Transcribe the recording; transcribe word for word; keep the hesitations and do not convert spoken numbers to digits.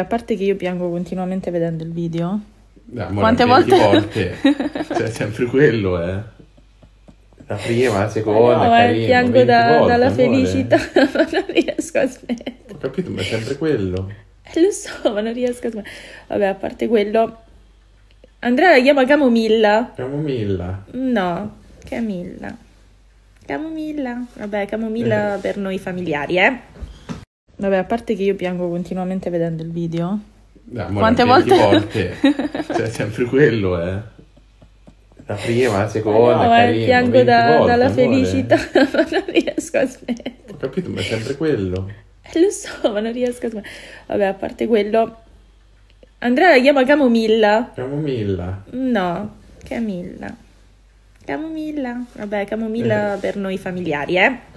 a parte che io piango continuamente vedendo il video. No, amore, Quante venti volte? volte? Cioè, sempre quello, eh. La prima, la seconda, No, è eh, carino, piango venti da- volte, dalla amore. felicità, ma non riesco a smettere. Ho capito, ma è sempre quello. Eh, lo so, ma non riesco a smettere. Vabbè, a parte quello, Andrea la chiama Camomilla. Camomilla. No, Camilla. Camomilla. Vabbè, Camomilla per noi familiari, eh. Vabbè, a parte che io piango continuamente vedendo il video. No, amore, Quante venti volte? volte? Cioè, è sempre quello, eh. La prima, la seconda, No, è eh, carino, piango venti da- volte, dalla amore. felicità, ma non riesco a smettere. Ho capito, ma è sempre quello. Eh, lo so, ma non riesco a smettere. Vabbè, a parte quello, Andrea la chiama Camomilla. Camomilla. No, Camilla. Camomilla. Vabbè, Camomilla per noi familiari, eh.